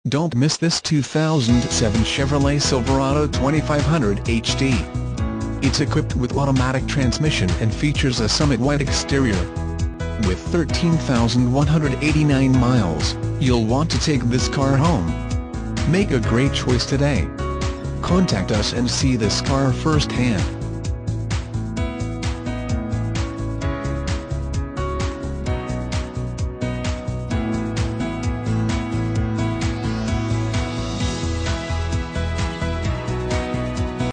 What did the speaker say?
Don't miss this 2007 Chevrolet Silverado 2500 HD. It's equipped with automatic transmission and features a Summit White exterior. With 13,189 miles, you'll want to take this car home. Make a great choice today. Contact us and see this car firsthand.